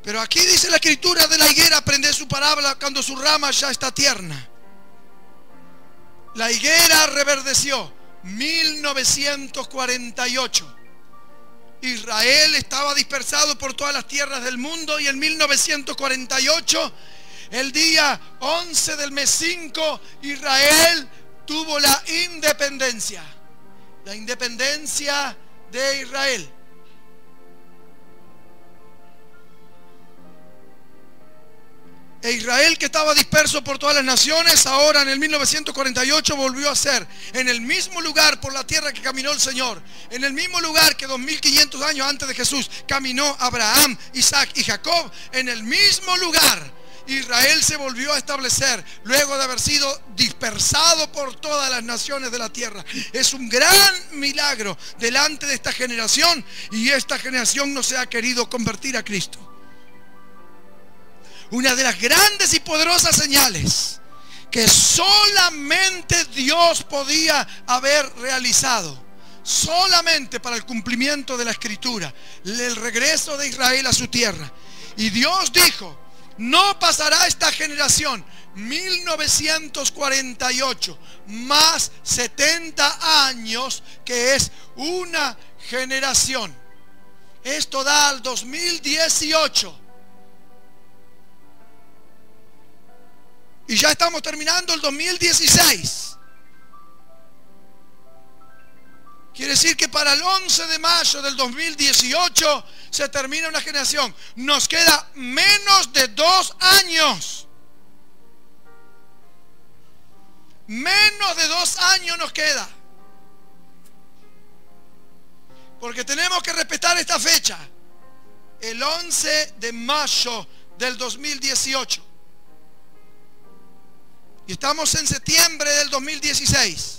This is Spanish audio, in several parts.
Pero aquí dice la escritura de la higuera: aprended su parábola cuando su rama ya está tierna. La higuera reverdeció. 1948. Israel estaba dispersado por todas las tierras del mundo, y en 1948, el día 11 del mes 5, Israel tuvo la independencia. La independencia de Israel. E Israel, que estaba disperso por todas las naciones, ahora en el 1948 volvió a ser en el mismo lugar por la tierra que caminó el Señor, en el mismo lugar que 2500 años antes de Jesús caminó Abraham, Isaac y Jacob. En el mismo lugar Israel se volvió a establecer luego de haber sido dispersado por todas las naciones de la tierra. Es un gran milagro delante de esta generación, y esta generación no se ha querido convertir a Cristo. Una de las grandes y poderosas señales que solamente Dios podía haber realizado, solamente para el cumplimiento de la Escritura, el regreso de Israel a su tierra. Y Dios dijo: no pasará esta generación. 1948 más 70 años, que es una generación. Esto da al 2018. Y ya estamos terminando el 2016. Quiere decir que para el 11 de mayo del 2018 se termina una generación. Nos queda menos de 2 años. Menos de 2 años nos queda. Porque tenemos que respetar esta fecha. El 11 de mayo del 2018. Y estamos en septiembre del 2016.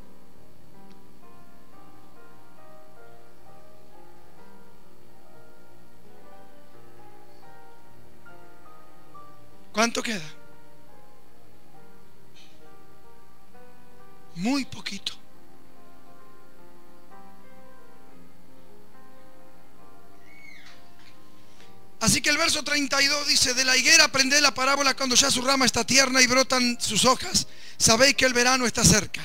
¿Cuánto queda? Muy poquito. Así que el verso 32 dice: de la higuera aprended la parábola cuando ya su rama está tierna y brotan sus hojas. Sabéis que el verano está cerca.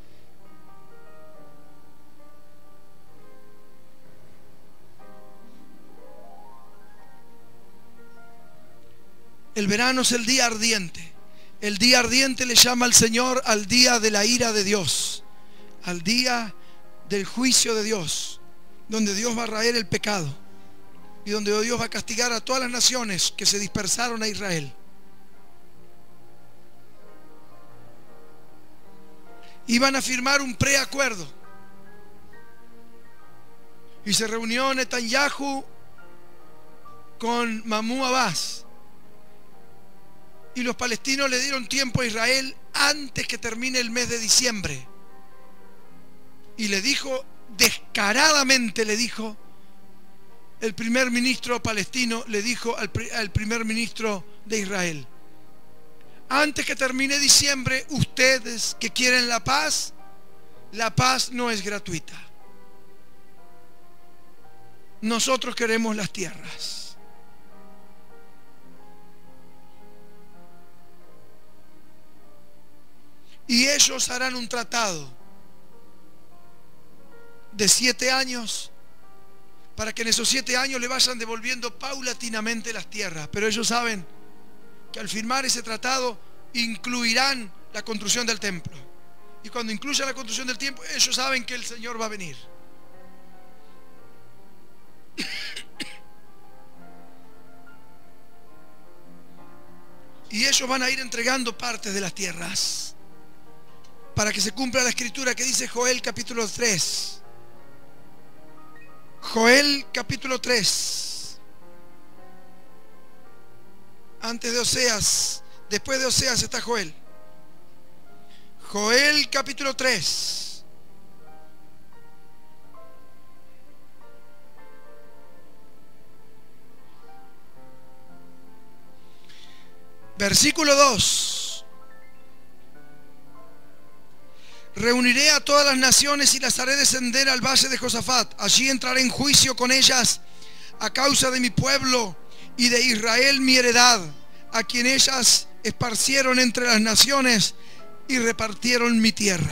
El verano es el día ardiente. El día ardiente le llama al Señor al día de la ira de Dios, al día del juicio de Dios, donde Dios va a raer el pecado y donde Dios va a castigar a todas las naciones que se dispersaron a Israel. Iban a firmar un preacuerdo, y se reunió Netanyahu con Mahmoud Abbas, y los palestinos le dieron tiempo a Israel antes que termine el mes de diciembre, y le dijo, descaradamente le dijo, el primer ministro palestino le dijo al primer ministro de Israel: antes que termine diciembre, ustedes que quieren la paz no es gratuita. Nosotros queremos las tierras. Y ellos harán un tratado de 7 años, para que en esos 7 años le vayan devolviendo paulatinamente las tierras. Pero ellos saben que al firmar ese tratado incluirán la construcción del templo. Y cuando incluyan la construcción del templo, ellos saben que el Señor va a venir. Y ellos van a ir entregando partes de las tierras para que se cumpla la escritura que dice Joel capítulo 3. Joel capítulo 3. Antes de Oseas, después de Oseas está Joel. Joel capítulo 3. Versículo 2. Reuniré a todas las naciones y las haré descender al valle de Josafat. Allí entraré en juicio con ellas a causa de mi pueblo y de Israel mi heredad, a quien ellas esparcieron entre las naciones y repartieron mi tierra.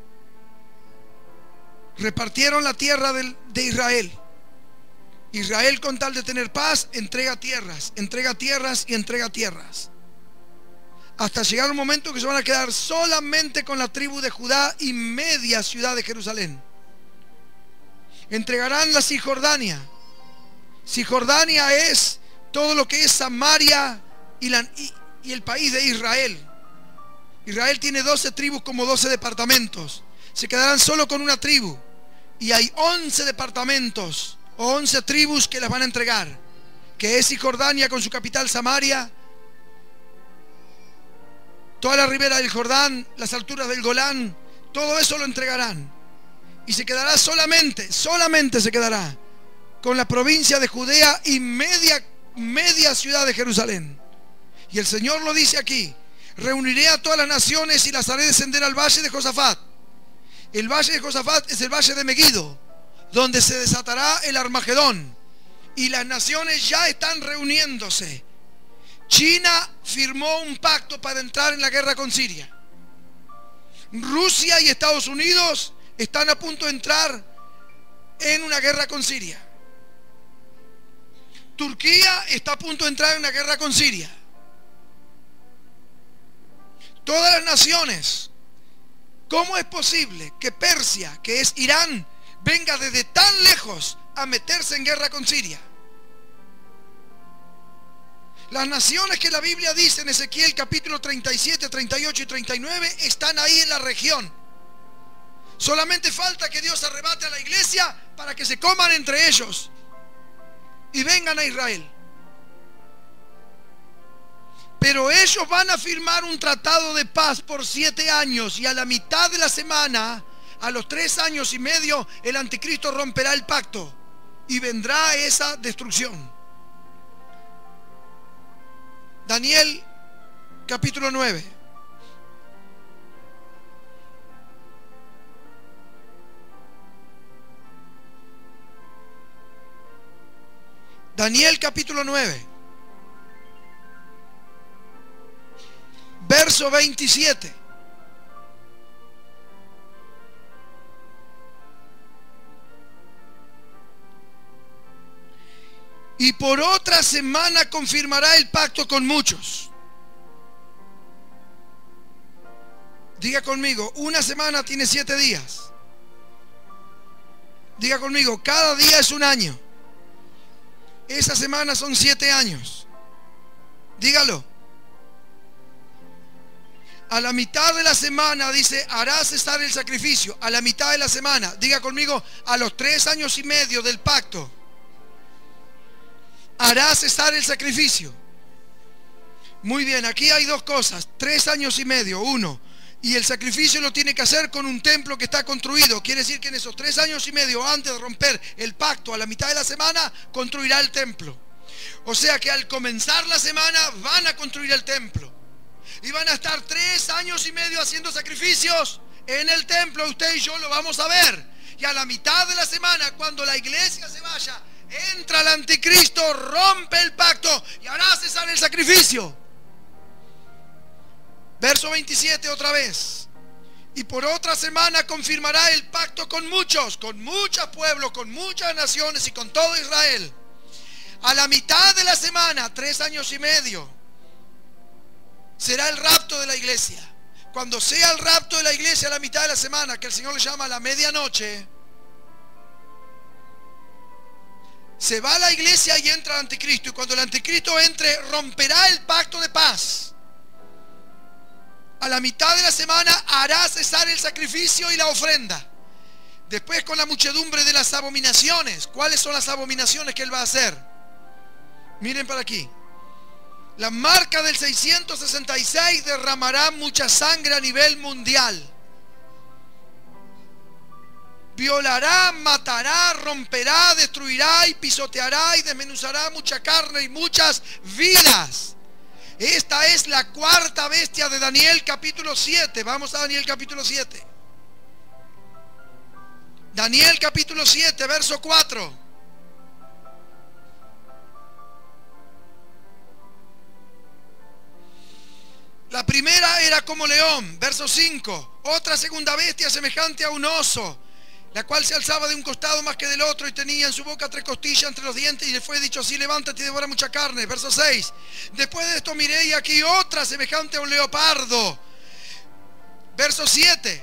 Repartieron la tierra de Israel. Israel, con tal de tener paz, entrega tierras y entrega tierras, hasta llegar un momento que se van a quedar solamente con la tribu de Judá y media ciudad de Jerusalén. Entregarán la Cisjordania. Cisjordania es todo lo que es Samaria y el país de Israel. Israel tiene 12 tribus como 12 departamentos. Se quedarán solo con una tribu. Y hay 11 departamentos o 11 tribus que las van a entregar, que es Cisjordania con su capital Samaria, toda la ribera del Jordán, las alturas del Golán, todo eso lo entregarán. Y se quedará solamente se quedará con la provincia de Judea y media ciudad de Jerusalén. Y el Señor lo dice aquí: reuniré a todas las naciones y las haré descender al valle de Josafat. El valle de Josafat es el valle de Meguido, donde se desatará el Armagedón. Y las naciones ya están reuniéndose. China firmó un pacto para entrar en la guerra con Siria. Rusia y Estados Unidos están a punto de entrar en una guerra con Siria. Turquía está a punto de entrar en una guerra con Siria. Todas las naciones. ¿Cómo es posible que Persia, que es Irán, venga desde tan lejos a meterse en guerra con Siria? Las naciones que la Biblia dice en Ezequiel capítulo 37, 38 y 39 están ahí en la región. Solamente falta que Dios arrebate a la iglesia para que se coman entre ellos y vengan a Israel. Pero ellos van a firmar un tratado de paz por 7 años, y a la mitad de la semana, a los 3 años y medio, el anticristo romperá el pacto y vendrá esa destrucción. Daniel capítulo 9. Daniel capítulo 9. Verso 27. Y por otra semana confirmará el pacto con muchos. Diga conmigo, una semana tiene 7 días. Diga conmigo, cada día es un año. Esa semana son 7 años. Dígalo. A la mitad de la semana dice, hará cesar el sacrificio. A la mitad de la semana, diga conmigo, a los 3 años y medio del pacto, hará cesar el sacrificio. Muy bien, aquí hay 2 cosas. 3 años y medio, 1. Y el sacrificio lo tiene que hacer con un templo que está construido. Quiere decir que en esos 3 años y medio, antes de romper el pacto, a la mitad de la semana, construirá el templo. O sea que al comenzar la semana van a construir el templo. Y van a estar 3 años y medio haciendo sacrificios en el templo. Usted y yo lo vamos a ver. Y a la mitad de la semana, cuando la iglesia se vaya, entra el anticristo, rompe el pacto y hará cesar el sacrificio. Verso 27 otra vez. Y por otra semana confirmará el pacto con muchos pueblos, con muchas naciones y con todo Israel. A la mitad de la semana, 3 años y medio, será el rapto de la iglesia. Cuando sea el rapto de la iglesia a la mitad de la semana, que el Señor le llama la medianoche, se va a la iglesia y entra el anticristo. Y cuando el anticristo entre, romperá el pacto de paz. A la mitad de la semana hará cesar el sacrificio y la ofrenda. Después, con la muchedumbre de las abominaciones. ¿Cuáles son las abominaciones que él va a hacer? Miren para aquí. La marca del 666 derramará mucha sangre a nivel mundial. Violará, matará, romperá, destruirá y pisoteará y desmenuzará mucha carne y muchas vidas. Esta es la 4ª bestia de Daniel capítulo 7. Vamos a Daniel capítulo 7. Daniel capítulo 7, verso 4. La primera era como león, verso 5. Otra segunda bestia semejante a un oso, la cual se alzaba de un costado más que del otro y tenía en su boca 3 costillas entre los dientes, y le fue dicho así: levántate y devora mucha carne. Verso 6. Después de esto miré y aquí otra semejante a un leopardo. Verso 7.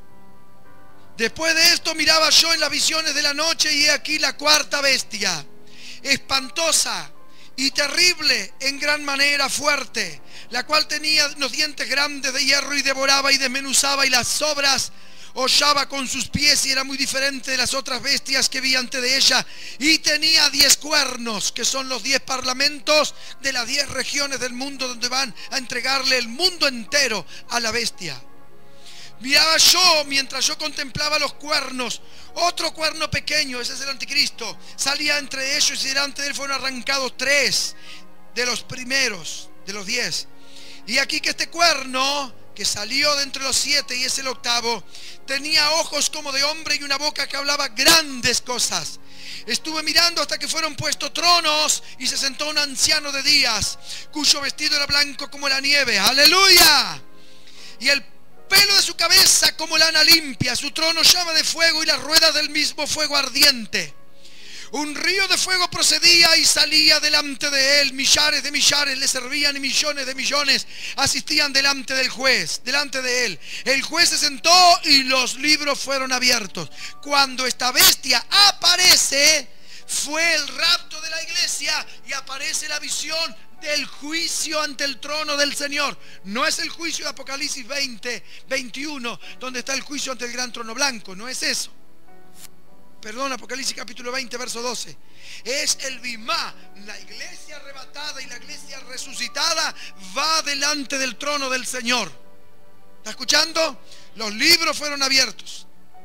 Después de esto miraba yo en las visiones de la noche, y he aquí la cuarta bestia, espantosa y terrible en gran manera, fuerte, la cual tenía los dientes grandes de hierro, y devoraba y desmenuzaba, y las sobras hollaba con sus pies, y era muy diferente de las otras bestias que vi ante de ella, y tenía 10 cuernos, que son los 10 parlamentos de las 10 regiones del mundo, donde van a entregarle el mundo entero a la bestia. Miraba yo, mientras yo contemplaba los cuernos, otro cuerno pequeño, ese es el anticristo, salía entre ellos, y delante de él fueron arrancados 3 de los primeros, de los 10. Y aquí que este cuerno, que salió de entre los 7 y es el octavo, tenía ojos como de hombre y una boca que hablaba grandes cosas. Estuve mirando hasta que fueron puestos tronos, y se sentó un anciano de días, cuyo vestido era blanco como la nieve. ¡Aleluya! Y el pelo de su cabeza como lana limpia, su trono llama de fuego, y las ruedas del mismo fuego ardiente. Un río de fuego procedía y salía delante de él. Millares de millares le servían, y millones de millones asistían delante del juez, delante de él. El juez se sentó y los libros fueron abiertos. Cuando esta bestia aparece, fue el rapto de la iglesia, y aparece la visión del juicio ante el trono del Señor. No es el juicio de Apocalipsis 20, 21, donde está el juicio ante el gran trono blanco. No es eso. Perdón, Apocalipsis capítulo 20, verso 12. Es el bimá. La iglesia arrebatada y la iglesia resucitada va delante del trono del Señor. ¿Está escuchando? Los libros fueron abiertos.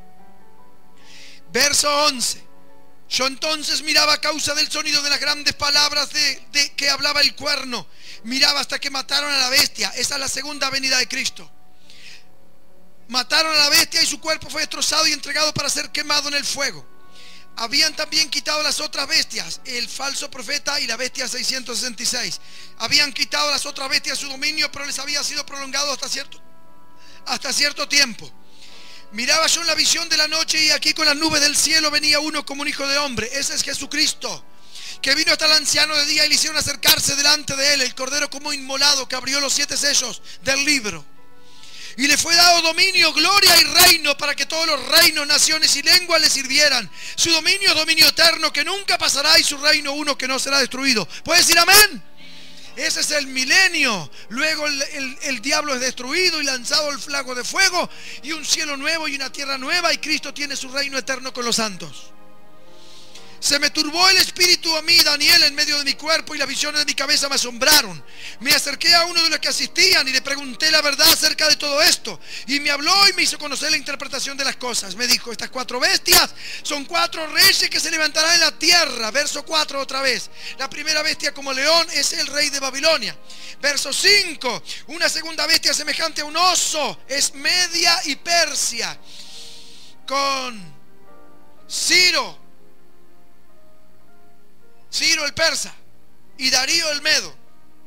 Verso 11. Yo entonces miraba a causa del sonido de las grandes palabras de que hablaba el cuerno. Miraba hasta que mataron a la bestia. Esa es la segunda venida de Cristo. Mataron a la bestia, y su cuerpo fue destrozado y entregado para ser quemado en el fuego. Habían también quitado las otras bestias, el falso profeta y la bestia 666. Habían quitado las otras bestias su dominio, pero les había sido prolongado hasta cierto tiempo. Miraba yo en la visión de la noche, y aquí con las nubes del cielo venía uno como un hijo de hombre. Ese es Jesucristo, que vino hasta el anciano de día, y le hicieron acercarse delante de él el cordero como inmolado, que abrió los 7 sellos del libro. Y le fue dado dominio, gloria y reino, para que todos los reinos, naciones y lenguas le sirvieran. Su dominio es dominio eterno, que nunca pasará, y su reino uno que no será destruido. ¿Puedes decir amén? Ese es el milenio. Luego el diablo es destruido y lanzado al lago de fuego, y un cielo nuevo y una tierra nueva, y Cristo tiene su reino eterno con los santos. Se me turbó el espíritu a mí, Daniel, en medio de mi cuerpo, y las visiones de mi cabeza me asombraron. Me acerqué a uno de los que asistían y le pregunté la verdad acerca de todo esto, y me habló y me hizo conocer la interpretación de las cosas. Me dijo: estas 4 bestias son 4 reyes que se levantarán en la tierra. Verso 4 otra vez. La primera bestia como león es el rey de Babilonia. Verso 5. Una segunda bestia semejante a un oso es Media y Persia, con Ciro el persa y Darío el medo.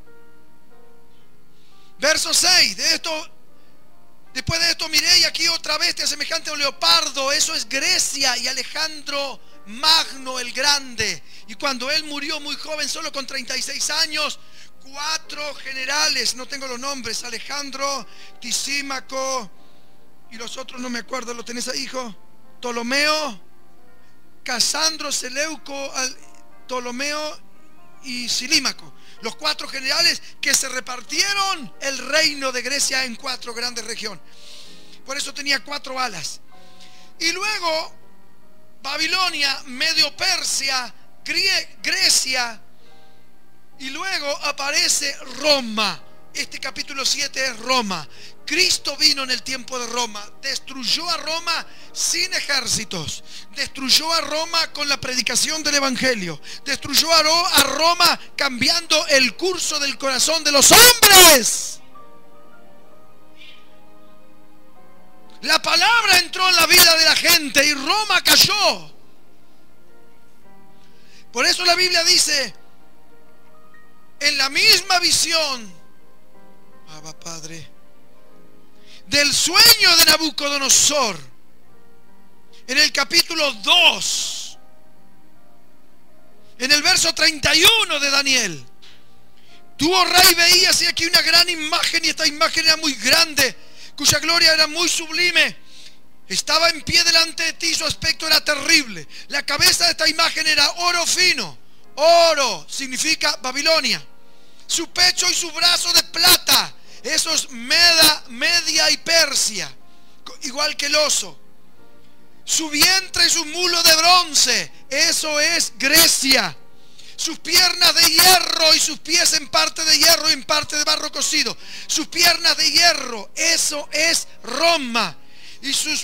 Verso 6. Después de esto miré, y aquí otra bestia semejante a un leopardo. Eso es Grecia y Alejandro Magno el Grande. Y cuando él murió muy joven, solo con 36 años, 4 generales, no tengo los nombres, Alejandro, Tisímaco, y los otros no me acuerdo. ¿Lo tenés ahí, hijo? Ptolomeo, Casandro, Seleuco, Ptolomeo y Silímaco. Los 4 generales que se repartieron el reino de Grecia en 4 grandes regiones. Por eso tenía 4 alas. Y luego Babilonia, Medio Persia, Grecia, y luego aparece Roma. Este capítulo 7 es Roma. Cristo vino en el tiempo de Roma, destruyó a Roma sin ejércitos, destruyó a Roma con la predicación del evangelio, destruyó a Roma cambiando el curso del corazón de los hombres. La palabra entró en la vida de la gente y Roma cayó. Por eso la Biblia dice: en la misma visión, Abba, Padre. Del sueño de Nabucodonosor. En el capítulo 2. En el verso 31 de Daniel. Tú, oh rey, veías y aquí una gran imagen, y esta imagen era muy grande, cuya gloria era muy sublime. Estaba en pie delante de ti, su aspecto era terrible. La cabeza de esta imagen era oro fino. Oro significa Babilonia. Su pecho y su brazo de plata. Eso es Media y Persia, igual que el oso. Su vientre y su mulo de bronce. Eso es Grecia. Sus piernas de hierro y sus pies en parte de hierro y en parte de barro cocido. Sus piernas de hierro. Eso es Roma. Y sus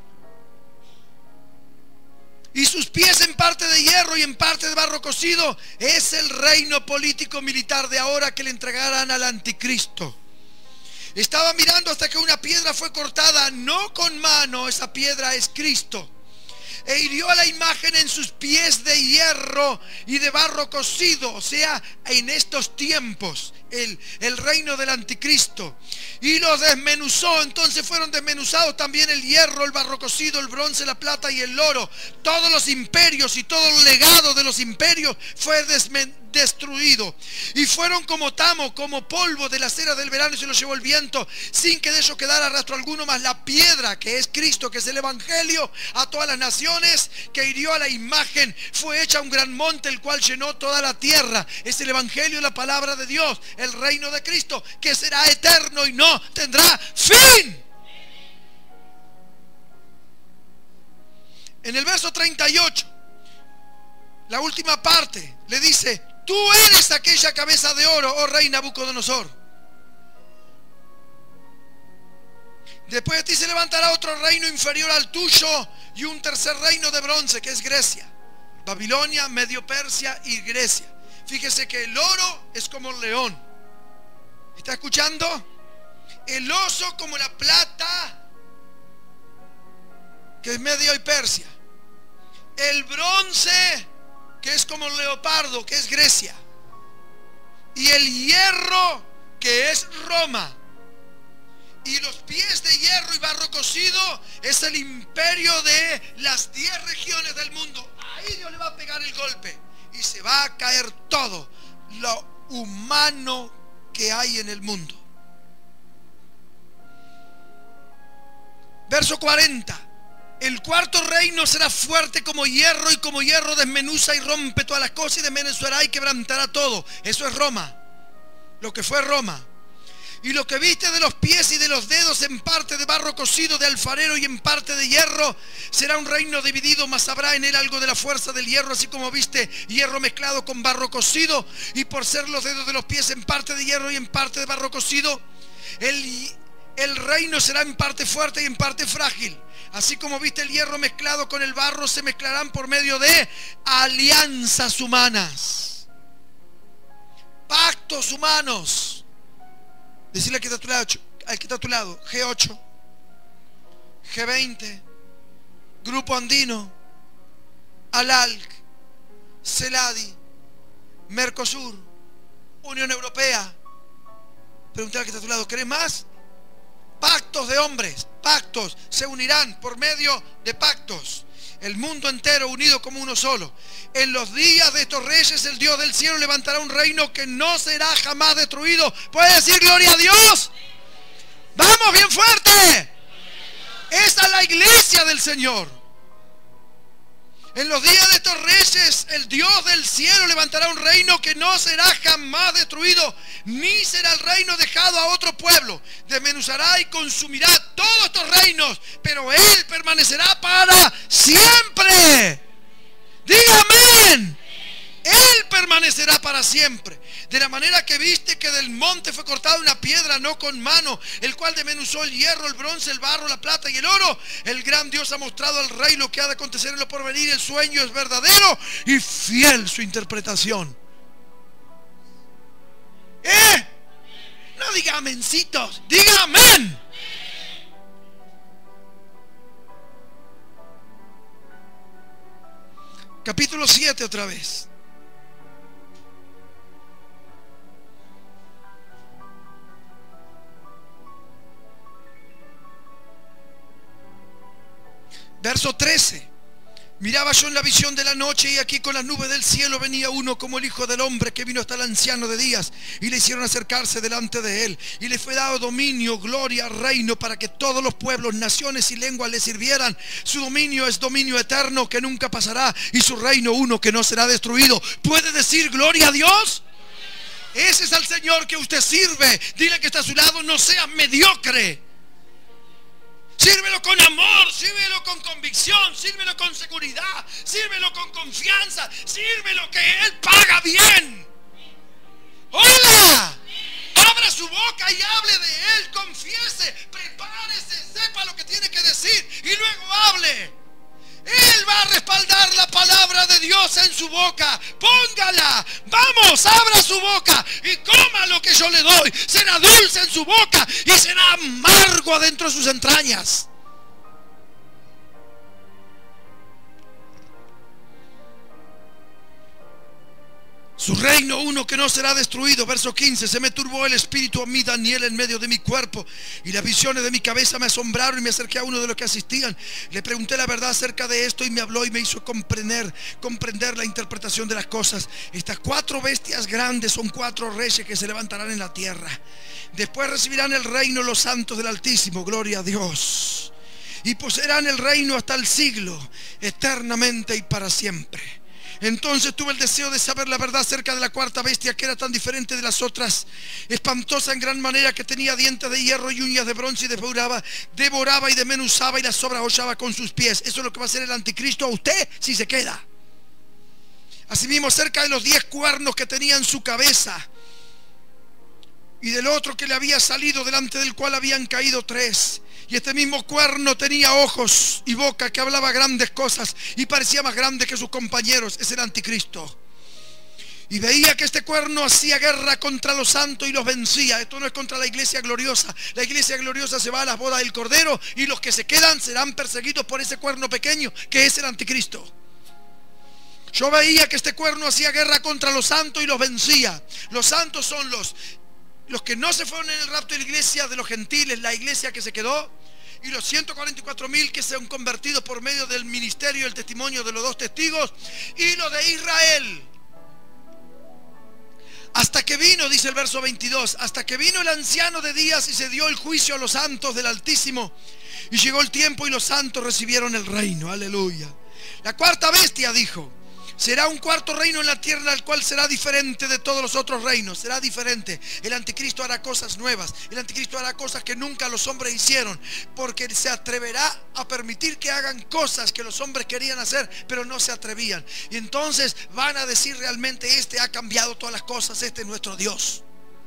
pies en parte de hierro y en parte de barro cocido es el reino político militar de ahora, que le entregarán al anticristo. Estaba mirando hasta que una piedra fue cortada, no con mano, esa piedra es Cristo, e hirió a la imagen en sus pies de hierro y de barro cocido. O sea, en estos tiempos el reino del anticristo, y los desmenuzó. Entonces fueron desmenuzados también el hierro, el barro cocido, el bronce, la plata y el oro. Todos los imperios y todo el legado de los imperios fue destruido, y fueron como tamo, como polvo de la cera del verano, y se los llevó el viento, sin que de ellos quedara rastro alguno. Más la piedra, que es Cristo, que es el evangelio a todas las naciones, que hirió a la imagen, fue hecha un gran monte, el cual llenó toda la tierra. Es el evangelio, la palabra de Dios, el reino de Cristo, que será eterno y no tendrá fin. En el verso 38, la última parte, le dice: tú eres aquella cabeza de oro, oh rey Nabucodonosor. Después de ti se levantará otro reino inferior al tuyo, y un tercer reino de bronce, que es Grecia, Babilonia, Medio Persia y Grecia. Fíjese que el oro es como el león. ¿Está escuchando? El oso como la plata, que es Medio y Persia. El bronce, que es como el leopardo, que es Grecia. Y el hierro, que es Roma. Y los pies de hierro y barro cocido es el imperio de las 10 regiones del mundo. Ahí Dios le va a pegar el golpe y se va a caer todo lo humano que hay en el mundo. Verso 40. El cuarto reino será fuerte como hierro, y como hierro desmenuza y rompe todas las cosas, y desmenuzará y quebrantará todo. Eso es Roma, lo que fue Roma. Y lo que viste de los pies y de los dedos, en parte de barro cocido de alfarero y en parte de hierro, será un reino dividido, mas habrá en él algo de la fuerza del hierro, así como viste hierro mezclado con barro cocido. Y por ser los dedos de los pies en parte de hierro y en parte de barro cocido, el reino será en parte fuerte y en parte frágil. Así como viste el hierro mezclado con el barro, se mezclarán por medio de alianzas humanas, pactos humanos. Decirle al que está a tu lado, G8, G20, Grupo Andino, ALALC, CELADI, Mercosur, Unión Europea. Pregúntale al que está a tu lado, ¿querés más? Pactos de hombres, pactos, se unirán por medio de pactos. El mundo entero unido como uno solo. En los días de estos reyes, el Dios del cielo levantará un reino que no será jamás destruido. ¿Puede decir gloria a Dios? ¡Vamos, bien fuerte! Esta es la iglesia del Señor. En los días de estos reyes, el Dios del cielo levantará un reino que no será jamás destruido, ni será el reino dejado a otro pueblo. Desmenuzará y consumirá todos estos reinos, pero Él permanecerá para siempre. Diga amén. Él permanecerá para siempre. De la manera que viste que del monte fue cortada una piedra, no con mano, el cual desmenuzó el hierro, el bronce, el barro, la plata y el oro. El gran Dios ha mostrado al rey lo que ha de acontecer en lo porvenir. El sueño es verdadero y fiel su interpretación. No diga amencitos, diga amén. Capítulo 7 otra vez. Verso 13. Miraba yo en la visión de la noche, y aquí con las nubes del cielo venía uno como el Hijo del Hombre, que vino hasta el anciano de días, y le hicieron acercarse delante de él, y le fue dado dominio, gloria, reino, para que todos los pueblos, naciones y lenguas le sirvieran. Su dominio es dominio eterno que nunca pasará, y su reino uno que no será destruido. ¿Puede decir gloria a Dios? Ese es el Señor que usted sirve. Dile que está a su lado: no seas mediocre. Sírvelo con amor, sírvelo con convicción, sírvelo con seguridad, sírvelo con confianza, sírvelo que Él paga bien. ¡Hola! Abra su boca y hable de Él, confiese, prepárese, sepa lo que tiene que decir y luego hable. Él va a respaldar la palabra de Dios en su boca. Póngala. Vamos, abra su boca y coma lo que yo le doy. Será dulce en su boca y será amargo adentro de sus entrañas. Su reino uno que no será destruido. Verso 15. Se me turbó el espíritu a mí, Daniel, en medio de mi cuerpo, y las visiones de mi cabeza me asombraron, y me acerqué a uno de los que asistían. Le pregunté la verdad acerca de esto, y me habló y me hizo comprender la interpretación de las cosas. Estas 4 bestias grandes son 4 reyes que se levantarán en la tierra. Después recibirán el reino los santos del Altísimo, gloria a Dios, y poseerán el reino hasta el siglo, eternamente y para siempre. Entonces tuve el deseo de saber la verdad acerca de la 4ª bestia, que era tan diferente de las otras, espantosa en gran manera, que tenía dientes de hierro y uñas de bronce, y devoraba y desmenuzaba y las sobrehollaba con sus pies. Eso es lo que va a hacer el anticristo a usted si se queda. Asimismo, cerca de los 10 cuernos que tenía en su cabeza, y del otro que le había salido, delante del cual habían caído 3. Y este mismo cuerno tenía ojos y boca, que hablaba grandes cosas y parecía más grande que sus compañeros. Es el anticristo. Y veía que este cuerno hacía guerra contra los santos y los vencía. Esto no es contra la iglesia gloriosa. La iglesia gloriosa se va a las bodas del Cordero, y los que se quedan serán perseguidos por ese cuerno pequeño, que es el anticristo. Yo veía que este cuerno hacía guerra contra los santos y los vencía. Los santos son los que no se fueron en el rapto de la iglesia de los gentiles, la iglesia que se quedó, y los 144.000 que se han convertido por medio del ministerio y el testimonio de los 2 testigos, y los de Israel. Hasta que vino, dice el verso 22, hasta que vino el anciano de días y se dio el juicio a los santos del Altísimo, y llegó el tiempo y los santos recibieron el reino. Aleluya. La 4ª bestia dijo: será un 4º reino en la tierra, el cual será diferente de todos los otros reinos. Será diferente. El anticristo hará cosas nuevas. El anticristo hará cosas que nunca los hombres hicieron, porque se atreverá a permitir que hagan cosas que los hombres querían hacer, pero no se atrevían. Y entonces van a decir: realmente este ha cambiado todas las cosas, este es nuestro Dios.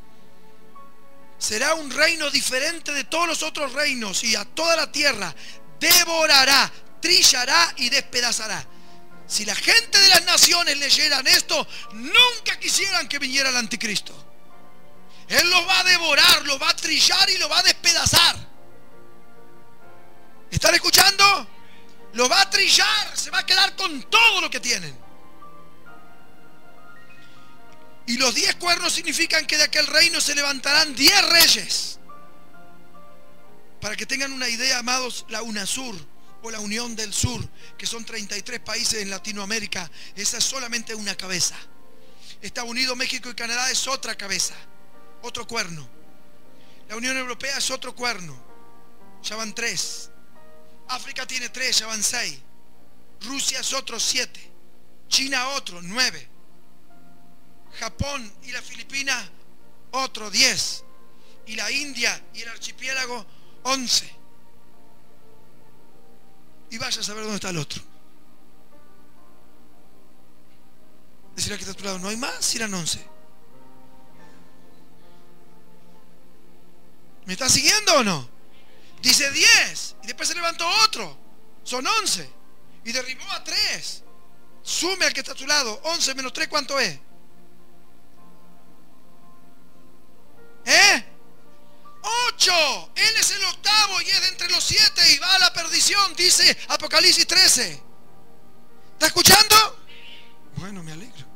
Será un reino diferente de todos los otros reinos, y a toda la tierra devorará, trillará y despedazará. Si la gente de las naciones leyeran esto, nunca quisieran que viniera el anticristo. Él los va a devorar, los va a trillar y los va a despedazar. ¿Están escuchando? Los va a trillar, se va a quedar con todo lo que tienen. Y los 10 cuernos significan que de aquel reino se levantarán 10 reyes. Para que tengan una idea, amados, la UNASUR, o la Unión del Sur, que son 33 países en Latinoamérica, esa es solamente una cabeza. Estados Unidos, México y Canadá es otra cabeza, otro cuerno. La Unión Europea es otro cuerno, ya van 3. África tiene 3, ya van 6. Rusia es otro 7. China otro 9. Japón y la Filipina otro 10. Y la India y el archipiélago 11. Y vaya a saber dónde está el otro. Decirle que está a tu lado: no hay más, si eran 11. ¿Me está siguiendo o no? Dice 10 y después se levantó otro, son 11, y derribó a 3. Sume al que está a tu lado. 11 menos 3, ¿cuánto es? 8. Él es el 8º y es de entre los 7 y va a la perdición, dice Apocalipsis 13. ¿Está escuchando? Bueno, me alegro.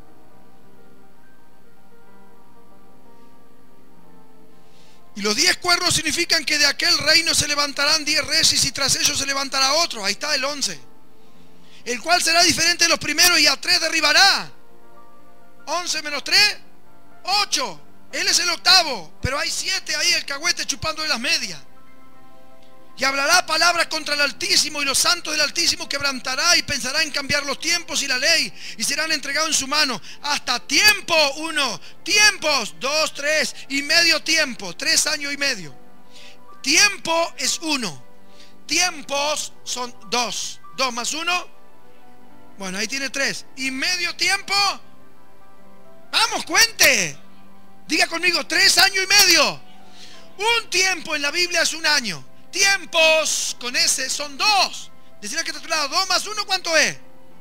Y los 10 cuernos significan que de aquel reino se levantarán 10 reyes y tras ellos se levantará otro. Ahí está el 11. El cual será diferente de los primeros y a 3 derribará. 11 menos 3, 8. Él es el octavo, pero hay 7 ahí, el cagüete chupando de las medias. Y hablará palabras contra el Altísimo, y los santos del Altísimo quebrantará y pensará en cambiar los tiempos y la ley, y serán entregados en su mano hasta tiempo 1, tiempos 2, 3 y medio tiempo, 3 años y medio. Tiempo es 1, tiempos son 2, 2 más 1, bueno, ahí tiene 3, y medio tiempo, vamos, cuente, diga conmigo, 3 años y medio. Un tiempo en la Biblia es un año. Tiempos con ese son 2. Decirle que está a tu lado, 2 más 1, ¿cuánto es?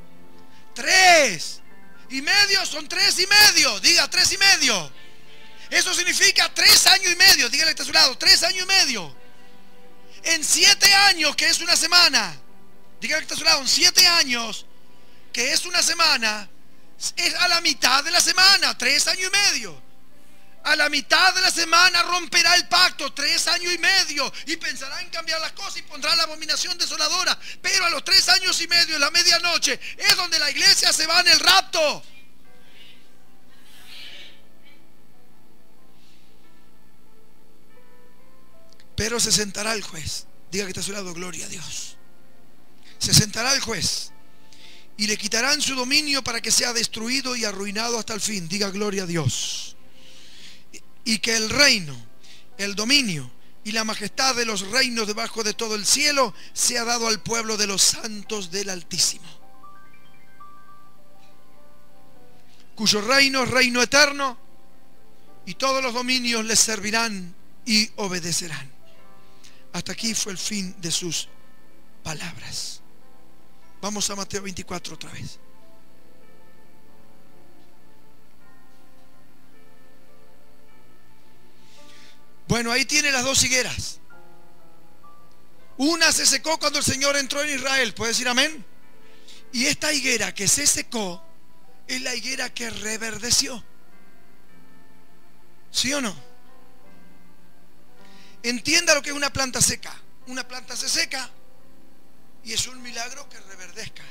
3. Y medio son 3 y medio. Diga 3 y medio. Eso significa 3 años y medio. Dígale que está a su lado, 3 años y medio. En 7 años, que es una semana. Dígale que está a su lado, en 7 años, que es una semana, es a la mitad de la semana, 3 años y medio. A la mitad de la semana romperá el pacto, 3 años y medio, y pensará en cambiar las cosas y pondrá la abominación desoladora. Pero a los 3 años y medio, en la medianoche, es donde la iglesia se va en el rapto. Pero se sentará el juez. Diga que está a su lado, gloria a Dios. Se sentará el juez y le quitarán su dominio para que sea destruido y arruinado hasta el fin. Diga gloria a Dios. Y que el reino, el dominio y la majestad de los reinos debajo de todo el cielo sea dado al pueblo de los santos del Altísimo, cuyo reino es reino eterno, y todos los dominios les servirán y obedecerán. Hasta aquí fue el fin de sus palabras. Vamos a Mateo 24 otra vez. Bueno, ahí tiene las 2 higueras. Una se secó cuando el Señor entró en Israel. ¿Puede decir amén? Y esta higuera que se secó es la higuera que reverdeció. ¿Sí o no? Entienda lo que es una planta seca. Una planta se seca y es un milagro que reverdezca.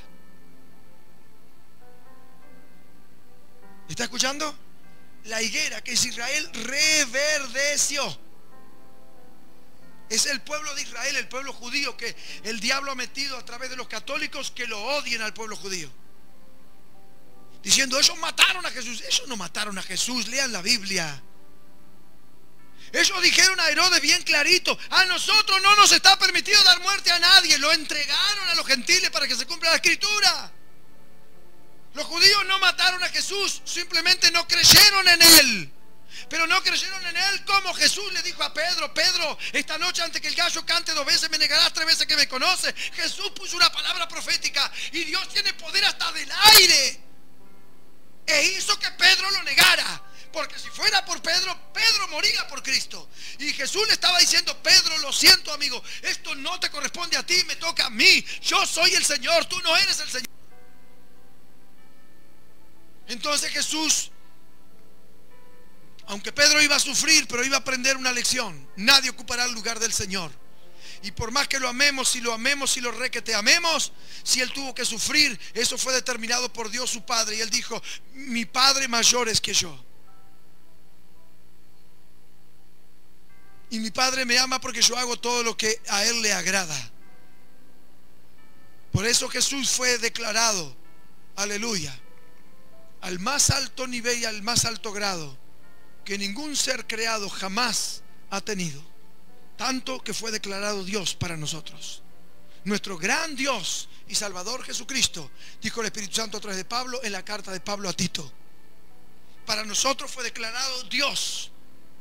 ¿Está escuchando? La higuera que es Israel reverdeció. Es el pueblo de Israel, el pueblo judío, que el diablo ha metido a través de los católicos que lo odien al pueblo judío, diciendo, ellos mataron a Jesús. Ellos no mataron a Jesús, lean la Biblia. Ellos dijeron a Herodes bien clarito, a nosotros no nos está permitido dar muerte a nadie. Lo entregaron a los gentiles para que se cumpla la escritura. Los judíos no mataron a Jesús, simplemente no creyeron en Él. Pero no creyeron en Él como Jesús le dijo a Pedro, Pedro, esta noche antes que el gallo cante 2 veces me negarás 3 veces que me conoces. Jesús puso una palabra profética y Dios tiene poder hasta del aire. E hizo que Pedro lo negara. Porque si fuera por Pedro, Pedro moría por Cristo. Y Jesús le estaba diciendo, Pedro, lo siento amigo, esto no te corresponde a ti, me toca a mí. Yo soy el Señor, tú no eres el Señor. Entonces Jesús, aunque Pedro iba a sufrir, pero iba a aprender una lección. Nadie ocupará el lugar del Señor. Y por más que lo amemos, si lo requete amemos, si Él tuvo que sufrir, eso fue determinado por Dios su Padre. Y Él dijo, mi Padre mayor es que yo. Y mi Padre me ama porque yo hago todo lo que a Él le agrada. Por eso Jesús fue declarado, aleluya, al más alto nivel y al más alto grado que ningún ser creado jamás ha tenido. Tanto que fue declarado Dios para nosotros. Nuestro gran Dios y Salvador Jesucristo, dijo el Espíritu Santo a través de Pablo en la carta de Pablo a Tito. Para nosotros fue declarado Dios.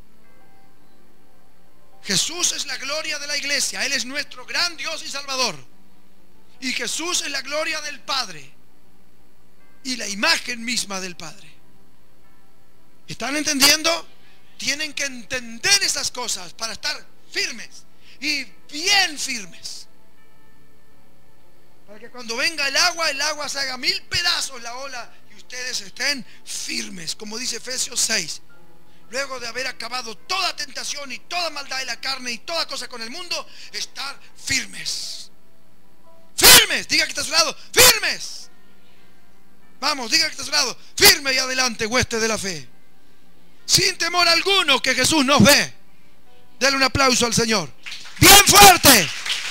Jesús es la gloria de la iglesia. Él es nuestro gran Dios y Salvador. Y Jesús es la gloria del Padre y la imagen misma del Padre. ¿Están entendiendo? Tienen que entender esas cosas para estar firmes y bien firmes, para que cuando venga el agua se haga 1000 pedazos la ola y ustedes estén firmes, como dice Efesios 6. luego de haber acabado toda tentación y toda maldad de la carne y toda cosa con el mundo, estar firmes. Firmes, diga que está a su lado, firmes. Vamos, diga que está a su lado, firme y adelante, hueste de la fe. Sin temor alguno, que Jesús nos ve. Dale un aplauso al Señor. Bien fuerte.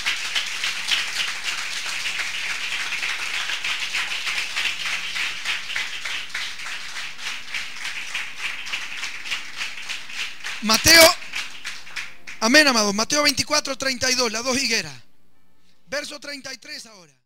Mateo, amén, amados. Mateo 24:32, las dos higueras. Verso 33 ahora.